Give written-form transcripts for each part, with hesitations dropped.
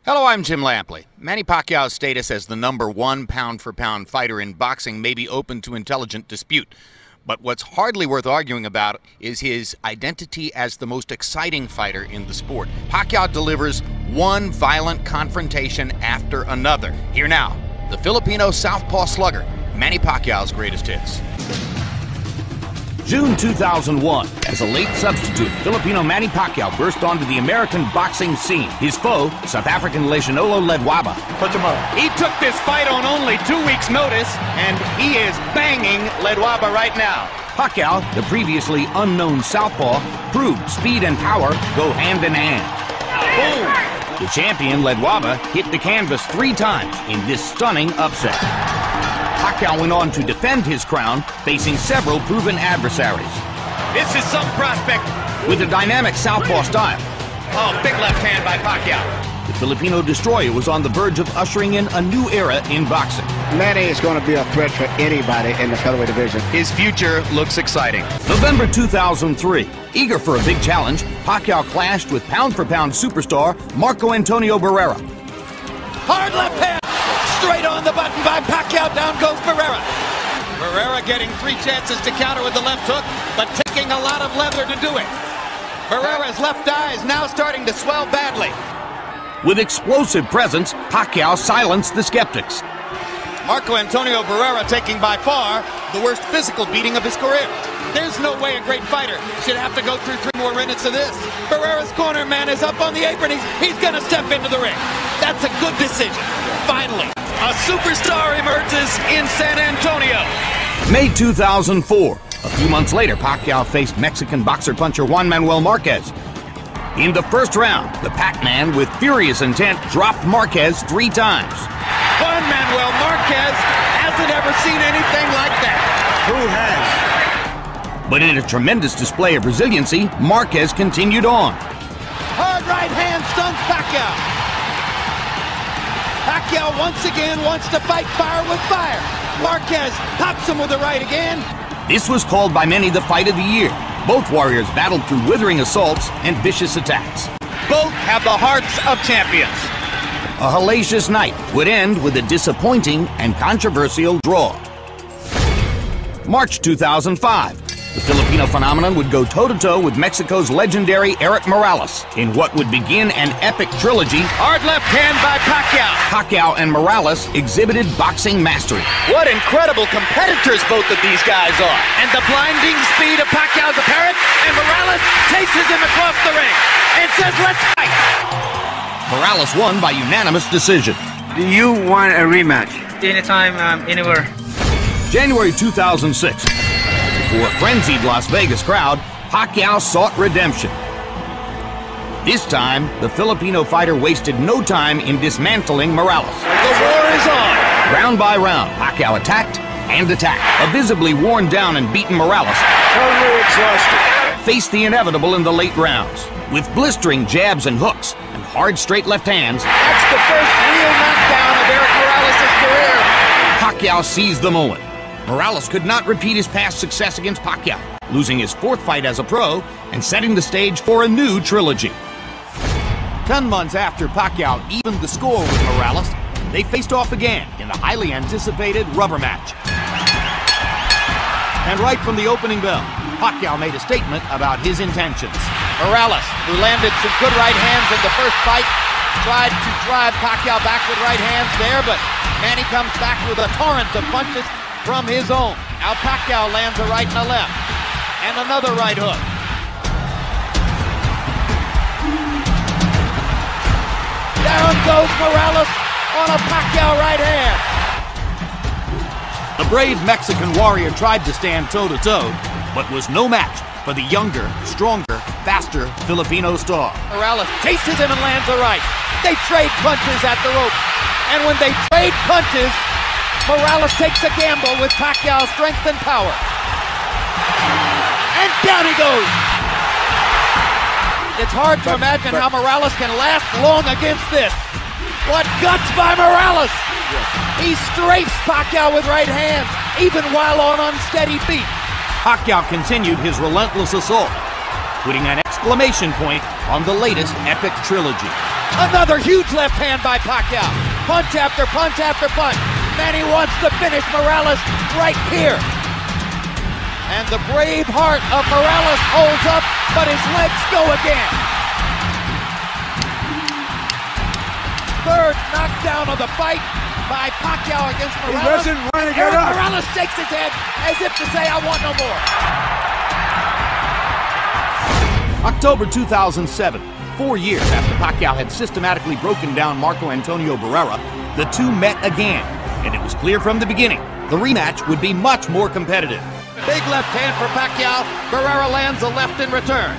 Hello, I'm Jim Lampley. Manny Pacquiao's status as the #1 pound-for-pound fighter in boxing may be open to intelligent dispute. But what's hardly worth arguing about is his identity as the most exciting fighter in the sport. Pacquiao delivers one violent confrontation after another. Here now, the Filipino southpaw slugger, Manny Pacquiao's greatest hits. June 2001, as a late substitute, Filipino Manny Pacquiao burst onto the American boxing scene. His foe, South African Lecionolo Ledwaba. Put him up. He took this fight on only 2 weeks' notice, and he is banging Ledwaba right now. Pacquiao, the previously unknown southpaw, proved speed and power go hand in hand. Boom! The champion, Ledwaba, hit the canvas 3 times in this stunning upset. Pacquiao went on to defend his crown, facing several proven adversaries. This is some prospect. With a dynamic southpaw style, Oh, big left hand by Pacquiao. the Filipino destroyer was on the verge of ushering in a new era in boxing. Manny is going to be a threat for anybody in the featherweight division. His future looks exciting. November 2003, eager for a big challenge, Pacquiao clashed with pound-for-pound superstar Marco Antonio Barrera. Hard left hand, straight on the button by Pacquiao, down goes Barrera. Barrera getting 3 chances to counter with the left hook, but taking a lot of leather to do it. Barrera's left eye is now starting to swell badly. With explosive presence, Pacquiao silenced the skeptics. Marco Antonio Barrera taking by far the worst physical beating of his career. There's no way a great fighter should have to go through 3 more minutes of this. Barrera's corner man is up on the apron. He's going to step into the ring. That's a good decision. Finally, a superstar emerges in San Antonio. May 2004. A few months later, Pacquiao faced Mexican boxer-puncher Juan Manuel Marquez. In the first round, the Pac-Man, with furious intent, dropped Marquez 3 times. Juan Manuel Marquez hasn't ever seen anything like that. Who has? But in a tremendous display of resiliency, Marquez continued on. Hard right hand stuns Pacquiao. Pacquiao once again wants to fight fire with fire. Marquez pops him with the right again. This was called by many the fight of the year. Both warriors battled through withering assaults and vicious attacks. Both have the hearts of champions. A hellacious night would end with a disappointing and controversial draw. March 2005. The Filipino phenomenon would go toe-to-toe with Mexico's legendary Erik Morales in what would begin an epic trilogy. Hard left hand by Pacquiao. Pacquiao and Morales exhibited boxing mastery. What incredible competitors both of these guys are. And the blinding speed of Pacquiao's apparent, and Morales chases him across the ring and says, "Let's fight." Morales won by unanimous decision. Do you want a rematch? Anytime, anywhere. January 2006. For a frenzied Las Vegas crowd, Pacquiao sought redemption. This time, the Filipino fighter wasted no time in dismantling Morales. The war is on. Round by round, Pacquiao attacked and attacked. A visibly worn down and beaten Morales Totally exhausted. faced the inevitable in the late rounds. With blistering jabs and hooks and hard straight left hands, That's the first real knockdown of Erik Morales' career. Pacquiao seized the moment. Morales could not repeat his past success against Pacquiao, losing his 4th fight as a pro and setting the stage for a new trilogy. 10 months after Pacquiao evened the score with Morales, they faced off again in the highly anticipated rubber match. And right from the opening bell, Pacquiao made a statement about his intentions. Morales, who landed some good right hands in the first fight, tried to drive Pacquiao back with right hands there, but Manny comes back with a torrent of punches from his own. Now Pacquiao lands a right and a left, and another right hook. Down goes Morales on a Pacquiao right hand. The brave Mexican warrior tried to stand toe-to-toe, but was no match for the younger, stronger, faster Filipino star. Morales chases him and lands a right. They trade punches at the ropes, and when they trade punches, Morales takes a gamble with Pacquiao's strength and power. And down he goes. It's hard to imagine how Morales can last long against this. What guts by Morales! He strafes Pacquiao with right hands, even while on unsteady feet. Pacquiao continued his relentless assault, putting an exclamation point on the latest epic trilogy. Another huge left hand by Pacquiao. Punch after punch after punch. Manny wants to finish Morales right here. And the brave heart of Morales holds up, but his legs go again. Third knockdown of the fight by Pacquiao against Morales. Morales shakes his head as if to say, I want no more. October 2007, 4 years after Pacquiao had systematically broken down Marco Antonio Barrera, the two met again, and it was clear from the beginning the rematch would be much more competitive. Big left hand for Pacquiao. Barrera lands a left in return.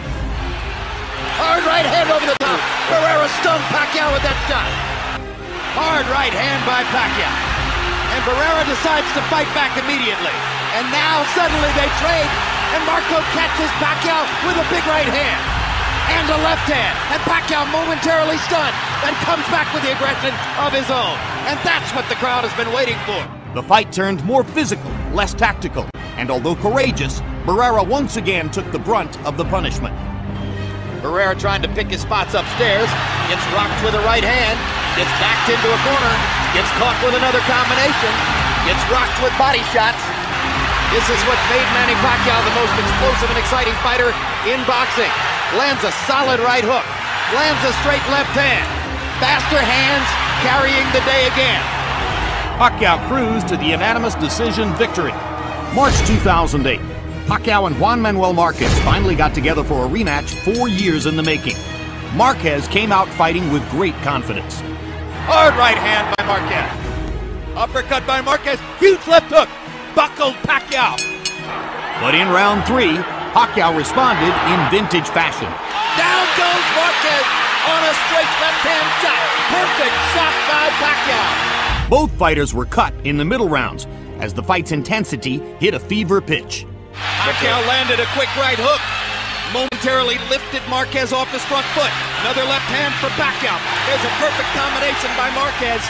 Hard right hand over the top. Barrera stunned Pacquiao with that shot. Hard right hand by Pacquiao. And Barrera decides to fight back immediately. And now suddenly they trade, and Marco catches Pacquiao with a big right hand. And a left hand. And Pacquiao momentarily stunned, then comes back with the aggression of his own. And that's what the crowd has been waiting for. The fight turned more physical, less tactical, and although courageous, Barrera once again took the brunt of the punishment. Barrera trying to pick his spots upstairs, gets rocked with a right hand, gets backed into a corner, gets caught with another combination, gets rocked with body shots. This is what's made Manny Pacquiao the most explosive and exciting fighter in boxing. Lands a solid right hook, lands a straight left hand. Faster hands carrying the day again. Pacquiao cruised to the unanimous decision victory. March 2008, Pacquiao and Juan Manuel Marquez finally got together for a rematch 4 years in the making. Marquez came out fighting with great confidence. Hard right hand by Marquez. Uppercut by Marquez. Huge left hook. Buckled Pacquiao. But in round 3, Pacquiao responded in vintage fashion. Down goes Marquez on a straight left hand shot. Perfect shot by Pacquiao. Both fighters were cut in the middle rounds as the fight's intensity hit a fever pitch. Pacquiao landed a quick right hook. Momentarily lifted Marquez off his front foot. Another left hand for Pacquiao. There's a perfect combination by Marquez.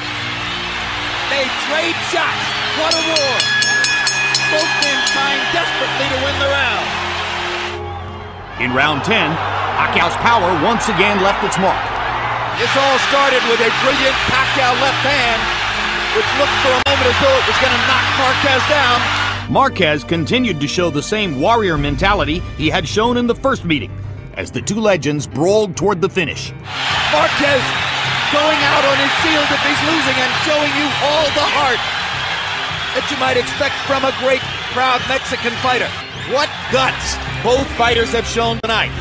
They trade shots. What a war. Both men trying desperately to win the round. In round 10, Pacquiao's power once again left its mark. This all started with a brilliant Pacquiao left hand, which looked for a moment as though it was going to knock Marquez down. Marquez continued to show the same warrior mentality he had shown in the first meeting, as the two legends brawled toward the finish. Marquez going out on his shield if he's losing and showing you all the heart that you might expect from a great, proud Mexican fighter. What guts both fighters have shown tonight.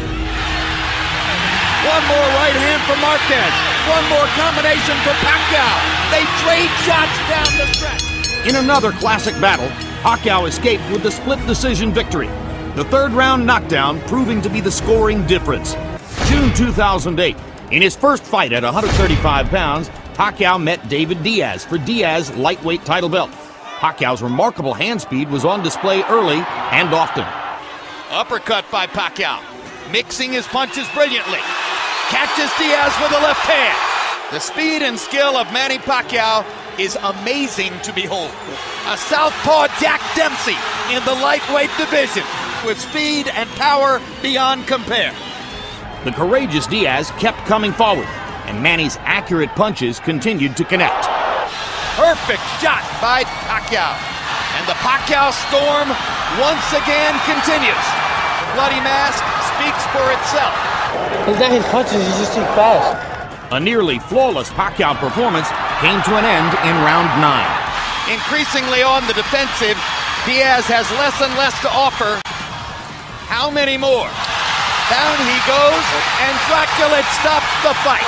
One more right hand for Marquez. One more combination for Pacquiao. They trade shots down the stretch. In another classic battle, Pacquiao escaped with the split decision victory. The third round knockdown proving to be the scoring difference. June 2008, in his first fight at 135 pounds, Pacquiao met David Diaz for Diaz's lightweight title belt. Pacquiao's remarkable hand speed was on display early and often. Uppercut by Pacquiao, mixing his punches brilliantly. Catches Diaz with a left hand. The speed and skill of Manny Pacquiao is amazing to behold. A southpaw Jack Dempsey in the lightweight division with speed and power beyond compare. The courageous Diaz kept coming forward, and Manny's accurate punches continued to connect. Perfect shot by Pacquiao. And the Pacquiao storm once again continues. The bloody mask speaks for itself. It's not his punches, he's just too fast. A nearly flawless Pacquiao performance came to an end in round 9. Increasingly on the defensive, Diaz has less and less to offer. How many more? Down he goes, and Draculid stops the fight.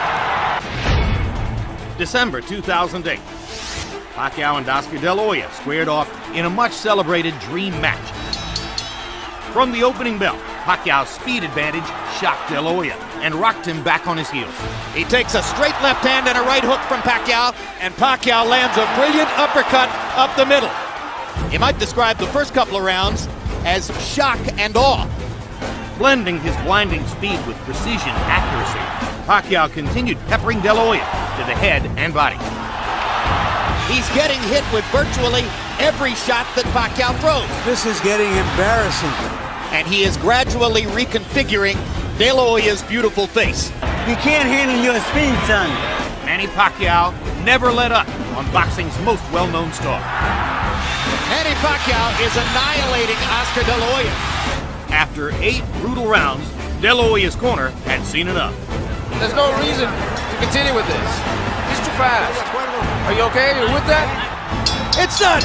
December 2008. Pacquiao and Oscar De La Hoya squared off in a much-celebrated dream match. From the opening bell, Pacquiao's speed advantage shocked De La Hoya and rocked him back on his heels. He takes a straight left hand and a right hook from Pacquiao, and Pacquiao lands a brilliant uppercut up the middle. You might describe the first couple of rounds as shock and awe. Blending his blinding speed with precision accuracy, Pacquiao continued peppering De La Hoya to the head and body. He's getting hit with virtually every shot that Pacquiao throws. This is getting embarrassing. And he is gradually reconfiguring De La Hoya's beautiful face. You can't handle your speed, son. Manny Pacquiao never let up on boxing's most well-known star. Manny Pacquiao is annihilating Oscar De La Hoya. After 8 brutal rounds, De La Hoya's corner had seen enough. There's no reason to continue with this. He's too fast. Are you okay? Are you with that? It's done.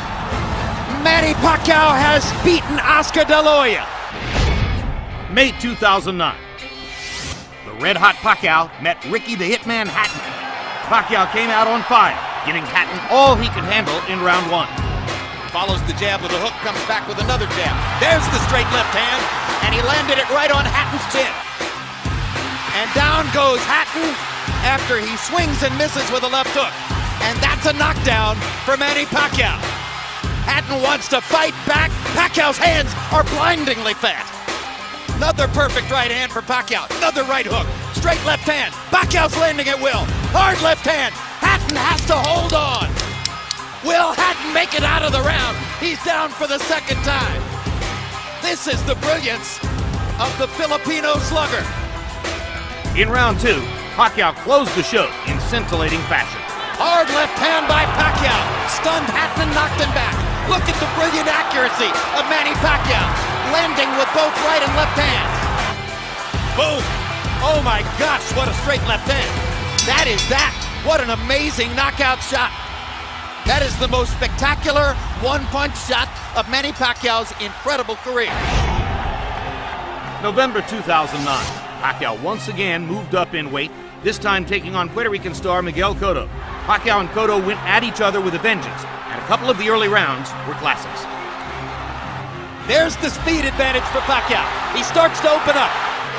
Manny Pacquiao has beaten Oscar De La Hoya. May 2009. The red-hot Pacquiao met Ricky the Hitman Hatton. Pacquiao came out on fire, giving Hatton all he could handle in round 1. Follows the jab with a hook, comes back with another jab. There's the straight left hand, and he landed it right on Hatton's chin. And down goes Hatton after he swings and misses with a left hook. And that's a knockdown for Manny Pacquiao. Hatton wants to fight back. Pacquiao's hands are blindingly fast. Another perfect right hand for Pacquiao. Another right hook. Straight left hand. Pacquiao's landing at will. Hard left hand. Hatton has to hold on. Will Hatton make it out of the round? He's down for the second time. This is the brilliance of the Filipino slugger. In round 2, Pacquiao closed the show in scintillating fashion. Hard left hand by Pacquiao. Stunned Hatton and knocked him back. Look at the brilliant accuracy of Manny Pacquiao. Landing with both right and left hands. Boom. Oh my gosh, what a straight left hand. That is that. What an amazing knockout shot. That is the most spectacular one-punch shot of Manny Pacquiao's incredible career. November 2009, Pacquiao once again moved up in weight, this time taking on Puerto Rican star Miguel Cotto. Pacquiao and Cotto went at each other with a vengeance, and a couple of the early rounds were classics. There's the speed advantage for Pacquiao. He starts to open up.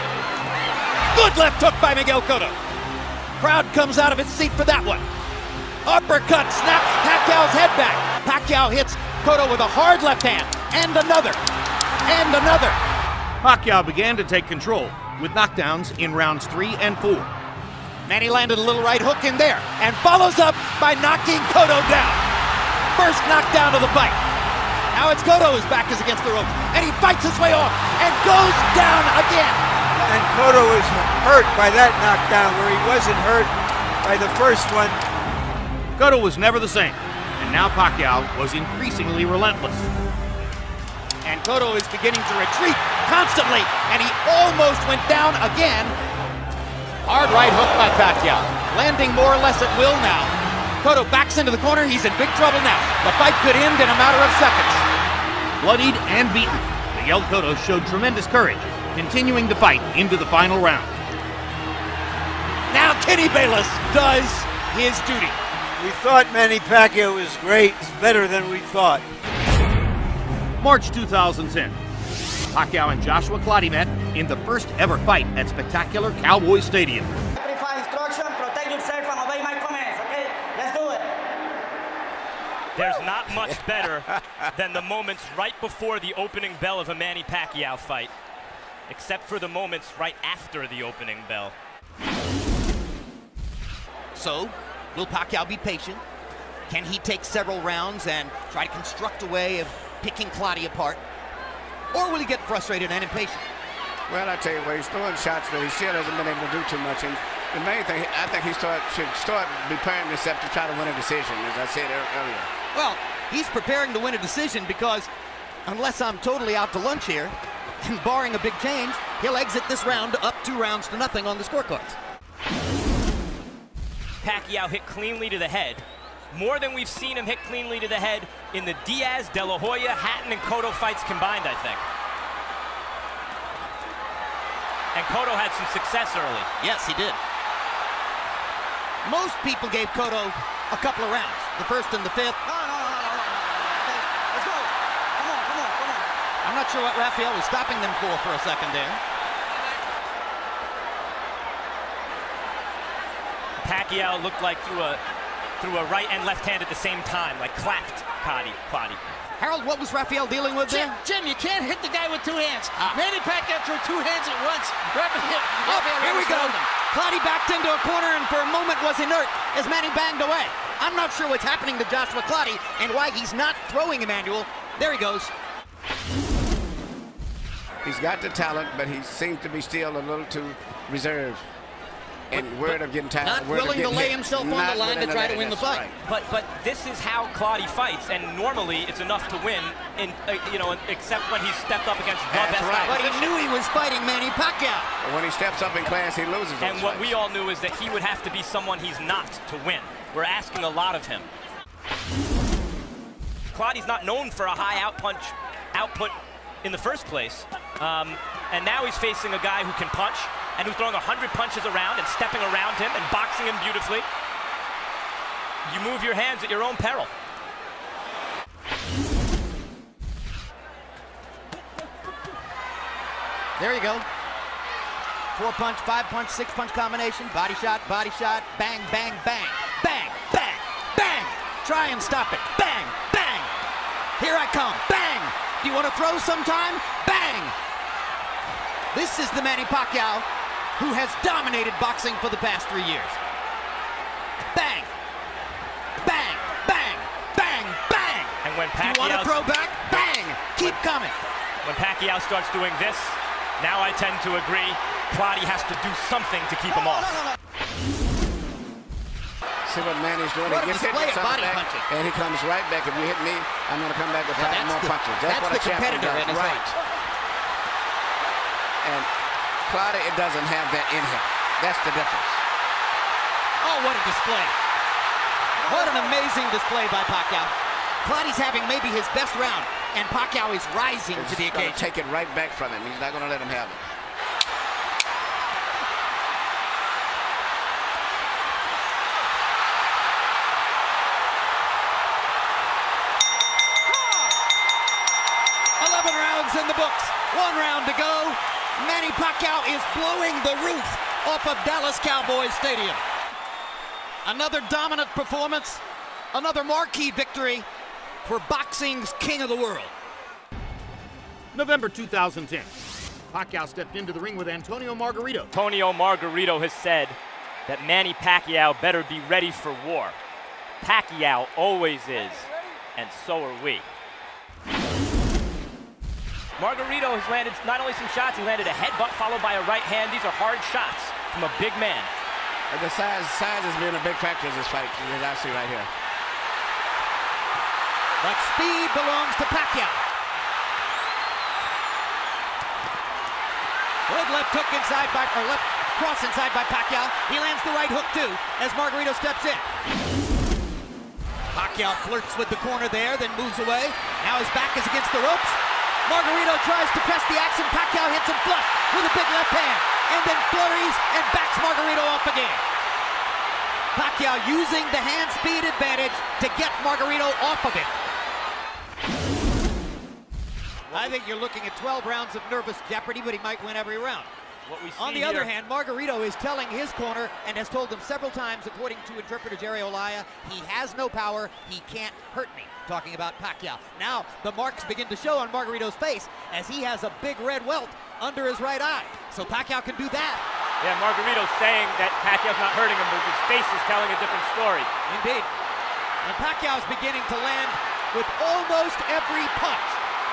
Good left hook by Miguel Cotto. Crowd comes out of its seat for that one. Uppercut snaps Pacquiao's head back. Pacquiao hits Cotto with a hard left hand, and another, and another. Pacquiao began to take control with knockdowns in rounds 3 and 4. Manny landed a little right hook in there, and follows up by knocking Cotto down. First knockdown of the fight. Now it's Cotto whose back is against the ropes, and he fights his way off, and goes down again. And Cotto was hurt by that knockdown where he wasn't hurt by the first one. Cotto was never the same, and now Pacquiao was increasingly relentless. And Cotto is beginning to retreat constantly, and he almost went down again. Hard right hook by Pacquiao, landing more or less at will now. Cotto backs into the corner, he's in big trouble now. The fight could end in a matter of seconds. Bloodied and beaten, Miguel Cotto showed tremendous courage, continuing to fight into the final round. Now Kenny Bayless does his duty. We thought Manny Pacquiao was great. It's better than we thought. March 2010. Pacquiao and Joshua Clottey met in the first ever fight at spectacular Cowboy Stadium. Simplify instruction, protect yourself and obey my commands, okay? Let's do it. There's not much better than the moments right before the opening bell of a Manny Pacquiao fight, except for the moments right after the opening bell. So, will Pacquiao be patient? Can he take several rounds and try to construct a way of picking Clottey apart? Or will he get frustrated and impatient? Well, I tell you what, he's throwing shots, but he still hasn't been able to do too much. And the main thing, I think he should start preparing himself to try to win a decision, as I said earlier. Well, he's preparing to win a decision because, unless I'm totally out to lunch here, and barring a big change, he'll exit this round up 2-0 on the scorecards. Pacquiao hit cleanly to the head, more than we've seen him hit cleanly to the head in the Diaz, De La Hoya, Hatton, and Cotto fights combined, I think. And Cotto had some success early. Yes, he did. Most people gave Cotto a couple of rounds, the first and the fifth. No. Let's go. Come on. I'm not sure what Rafael was stopping them for a second there. Pacquiao looked like threw a right and left hand at the same time, like clapped Clottey. Harold, what was Rafael dealing with there? Jim, you can't hit the guy with 2 hands. Manny Pacquiao threw 2 hands at once. Here we go. Clottey backed into a corner and for a moment was inert as Manny banged away. I'm not sure what's happening to Joshua Clottey and why he's not throwing Emmanuel. There he goes. He's got the talent, but he seems to be still a little too reserved. and worried of getting tired. Not willing to lay himself on the line to try to win the fight. Right. But this is how Clottey fights, and normally it's enough to win, except when he stepped up against the best guy. But he knew he was fighting Manny Pacquiao. When he steps up in class, he loses. And what we all knew is that he would have to be someone he's not to win. We're asking a lot of him. Clottey's not known for a high output in the first place. And now he's facing a guy who can punch and who's throwing 100 punches around and stepping around him and boxing him beautifully. You move your hands at your own peril. There you go. 4-punch, 5-punch, 6-punch combination. Body shot, bang, bang, bang. Bang, bang, bang. Try and stop it. Bang, bang. Here I come. Bang. Do you want to throw sometime? Bang. This is the Manny Pacquiao who has dominated boxing for the past 3 years. Bang, bang, bang, bang, bang. And when Pacquiao, you want to throw back? Bang. Keep coming. When Pacquiao starts doing this, now I tend to agree, Clottey has to do something to keep him off. See what Manny's doing. He gets hit with something back, and he comes right back. If you hit me, I'm going to come back with 5 more punches. That's what a champion does. Right. And Clottey, it doesn't have that in him. That's the difference. Oh, what a display. What an amazing display by Pacquiao. Clottey's having maybe his best round, and Pacquiao is rising to the occasion. Take it right back from him. He's not going to let him have it. In the books. 1 round to go. Manny Pacquiao is blowing the roof off of Dallas Cowboys Stadium. Another dominant performance, another marquee victory for boxing's king of the world. November 2010. Pacquiao stepped into the ring with Antonio Margarito. Antonio Margarito has said that Manny Pacquiao better be ready for war. Pacquiao always is, and so are we. Margarito has landed not only some shots, he landed a headbutt followed by a right hand. These are hard shots from a big man. And the size has been a big factor in this fight, as I see right here. But speed belongs to Pacquiao. Good left hook inside by, or left cross inside by Pacquiao. He lands the right hook too as Margarito steps in. Pacquiao flirts with the corner there, then moves away. Now his back is against the ropes. Margarito tries to press the action. Pacquiao hits him flush with a big left hand and then flurries and backs Margarito off again. Pacquiao using the hand speed advantage to get Margarito off of it. I think you're looking at 12 rounds of nervous jeopardy, but he might win every round. On the other hand, Margarito is telling his corner and has told them several times, according to interpreter Jerry Olaya, he has no power, he can't hurt me. Talking about Pacquiao. Now the marks begin to show on Margarito's face as he has a big red welt under his right eye. So Pacquiao can do that. Yeah, Margarito's saying that Pacquiao's not hurting him, but his face is telling a different story. Indeed. And Pacquiao's beginning to land with almost every punch.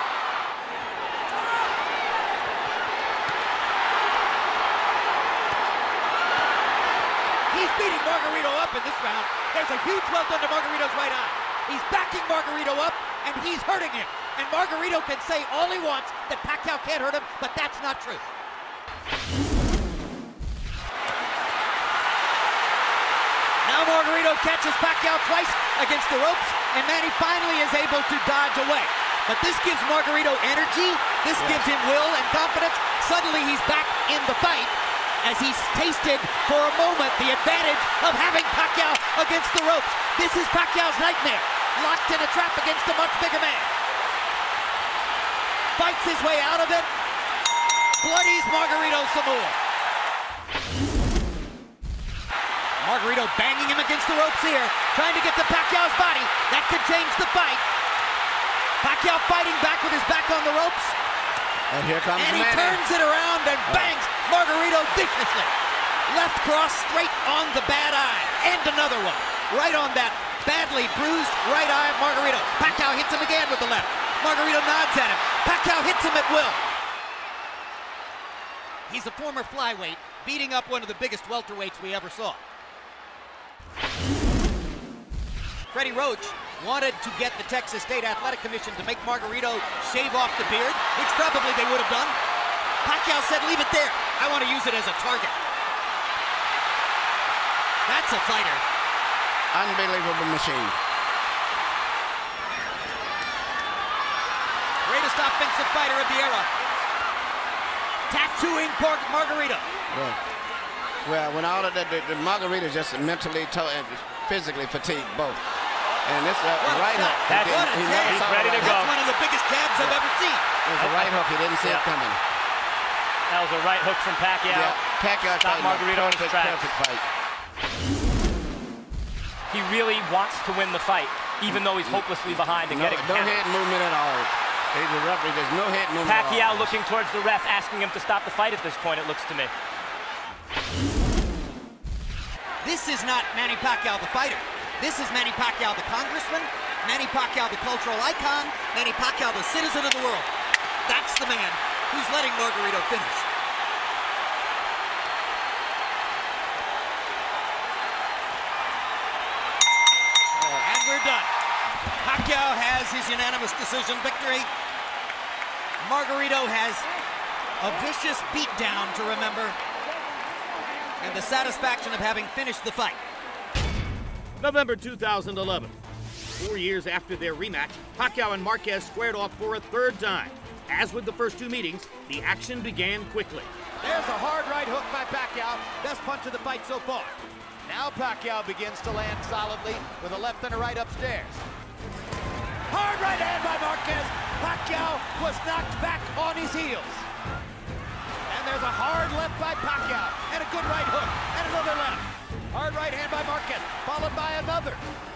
He's beating Margarito up in this round. There's a huge welt under Margarito's right eye. He's backing Margarito up, and he's hurting him. And Margarito can say all he wants that Pacquiao can't hurt him, but that's not true. Now Margarito catches Pacquiao twice against the ropes, and Manny finally is able to dodge away. But this gives Margarito energy, this gives him will and confidence. Suddenly he's back in the fight as he's tasted for a moment the advantage of having Pacquiao against the ropes. This is Pacquiao's nightmare, locked in a trap against a much bigger man. Fights his way out of it, bloodies Margarito some more. Margarito banging him against the ropes here, trying to get to Pacquiao's body. That could change the fight. Pacquiao fighting back with his back on the ropes. And here comes Manny. And he turns it around and bangs Margarito viciously. Left cross straight on the bad eye. And another one. Right on that badly bruised right eye of Margarito. Pacquiao hits him again with the left. Margarito nods at him. Pacquiao hits him at will. He's a former flyweight. beating up one of the biggest welterweights we ever saw. Freddie Roach wanted to get the Texas State Athletic Commission to make Margarito shave off the beard, which probably they would have done. Pacquiao said, leave it there. I want to use it as a target. That's a fighter. Unbelievable machine. Greatest offensive fighter of the era. Tattooing Margarito. Well, when all of that, the Margarito's just mentally and physically fatigued both. And this right hook. He's ready to go. That's one of the biggest jabs I've ever seen. It was a right hook. He didn't see it coming. That was a right hook from Pacquiao. Yeah, Pacquiao stopped Margarito in his tracks. Perfect fight. He really wants to win the fight, even though he's hopelessly behind and getting no head movement at all. He's a referee. There's no head movement. Pacquiao looking towards the ref, asking him to stop the fight at this point, it looks to me. This is not Manny Pacquiao, the fighter. This is Manny Pacquiao, the congressman, Manny Pacquiao, the cultural icon, Manny Pacquiao, the citizen of the world. That's the man who's letting Margarito finish. And we're done. Pacquiao has his unanimous decision victory. Margarito has a vicious beatdown to remember, and the satisfaction of having finished the fight. November 2011. 4 years after their rematch, Pacquiao and Marquez squared off for a third time. As with the first two meetings, the action began quickly. There's a hard right hook by Pacquiao. Best punch of the fight so far. Now Pacquiao begins to land solidly with a left and a right upstairs. Hard right hand by Marquez. Pacquiao was knocked back on his heels. And there's a hard left by Pacquiao. And a good right hook. And another left. Hard right hand by Marquez, followed by another.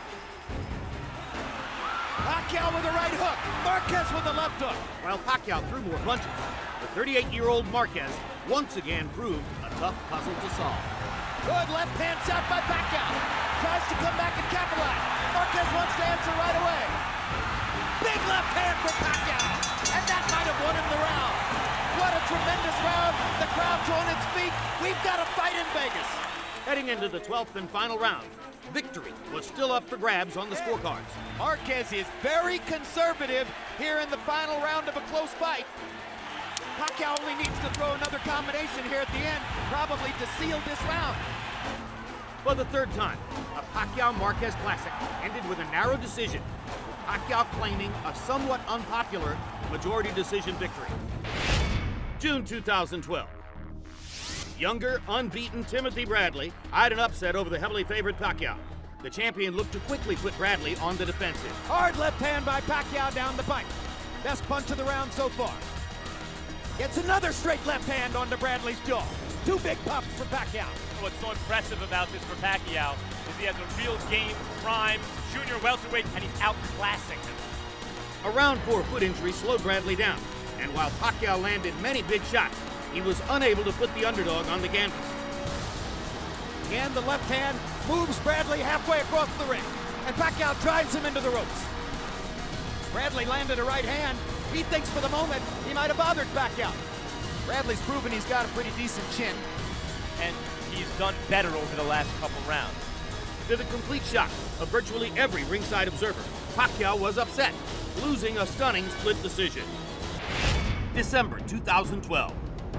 Pacquiao with a right hook. Marquez with a left hook. While Pacquiao threw more punches, the 38-year-old Marquez once again proved a tough puzzle to solve. Good left hand shot by Pacquiao. Tries to come back and capitalize. Marquez wants to answer right away. Big left hand for Pacquiao. And that might have won him the round. What a tremendous round. The crowd's on its feet. We've got a fight in Vegas. Heading into the 12th and final round, victory was still up for grabs on the scorecards. Marquez is very conservative here in the final round of a close fight. Pacquiao only needs to throw another combination here at the end, probably to seal this round. For the third time, a Pacquiao-Marquez classic ended with a narrow decision, with Pacquiao claiming a somewhat unpopular majority decision victory. June 2012. Younger, unbeaten Timothy Bradley eyed an upset over the heavily favored Pacquiao. The champion looked to quickly put Bradley on the defensive. Hard left hand by Pacquiao down the pipe. Best punch of the round so far. Gets another straight left hand onto Bradley's jaw. Two big pops for Pacquiao. What's so impressive about this for Pacquiao is he has a real game, prime, junior welterweight, and he's outclassing him. A round 4 foot injury slowed Bradley down, and while Pacquiao landed many big shots, he was unable to put the underdog on the canvas. Again, the left hand moves Bradley halfway across the ring, and Pacquiao drives him into the ropes. Bradley landed a right hand. He thinks for the moment he might have bothered Pacquiao. Bradley's proven he's got a pretty decent chin. And he's done better over the last couple rounds. To the complete shock of virtually every ringside observer, Pacquiao was upset, losing a stunning split decision. December 2012.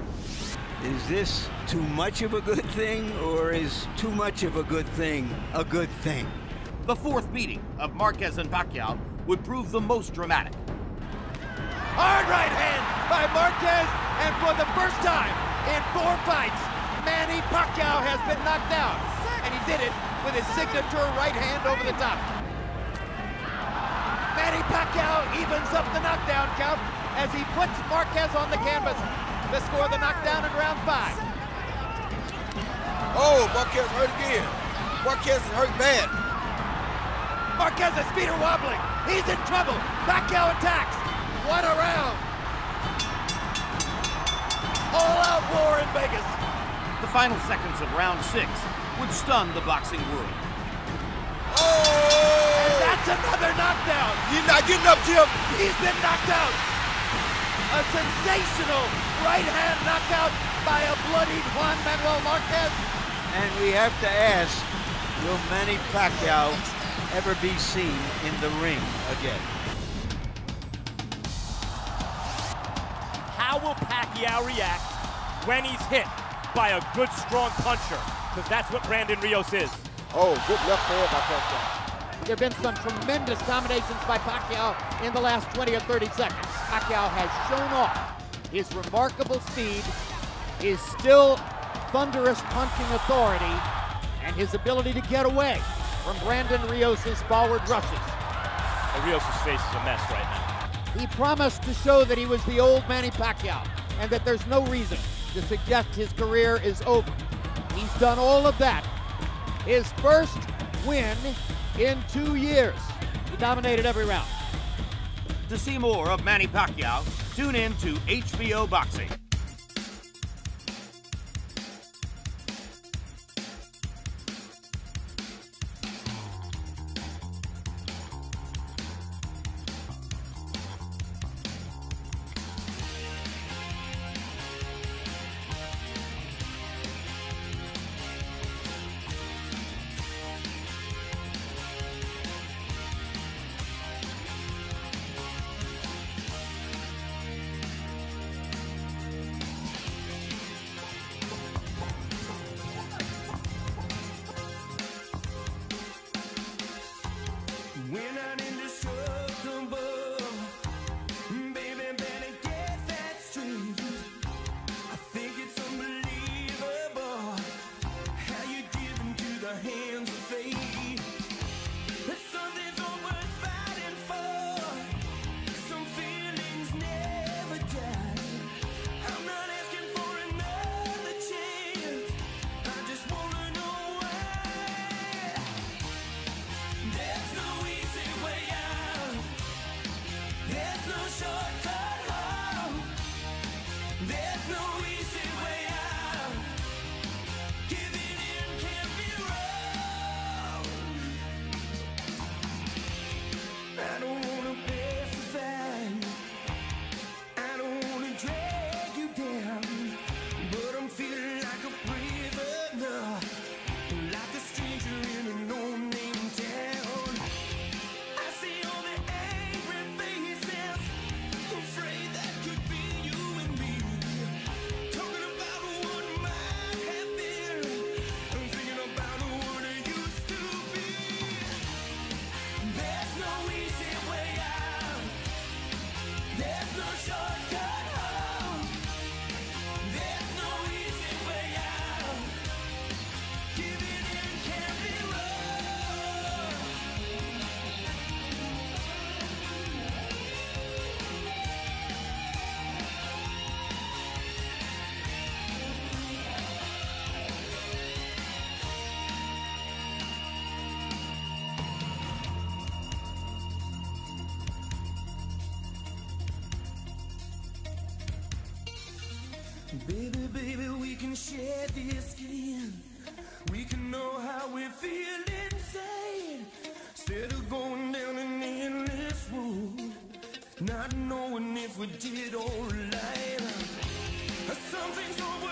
Is this too much of a good thing, or is too much of a good thing a good thing? The fourth meeting of Marquez and Pacquiao would prove the most dramatic. Hard right hand by Marquez, and for the first time in 4 fights, Manny Pacquiao has been knocked out, and he did it with his signature right hand over the top. Manny Pacquiao evens up the knockdown count as he puts Marquez on the canvas to score the knockdown in round 5. Oh, Marquez hurt again. Marquez is hurt bad. Marquez's feet are wobbling. He's in trouble. Pacquiao attacks. What a round. All-out war in Vegas. The final seconds of round 6 would stun the boxing world. Oh! And that's another knockdown. You're not getting up, Jim. He's been knocked out. A sensational right hand knockout by a bloodied Juan Manuel Marquez. And we have to ask, will Manny Pacquiao ever be seen in the ring again? How will Pacquiao react when he's hit by a good, strong puncher? Because that's what Brandon Rios is. Oh, good left hand by Pacquiao. There have been some tremendous combinations by Pacquiao in the last 20 or 30 seconds. Pacquiao has shown off his remarkable speed, his still thunderous punching authority, and his ability to get away from Brandon Rios' forward rushes. Rios' face is a mess right now. He promised to show that he was the old Manny Pacquiao and that there's no reason to suggest his career is over. He's done all of that. His first win in 2 years. He dominated every round. To see more of Manny Pacquiao, tune in to HBO Boxing. Baby, baby, we can share this skin. We can know how we feel inside. Instead of going down an endless road, not knowing if we did all right. Something's over.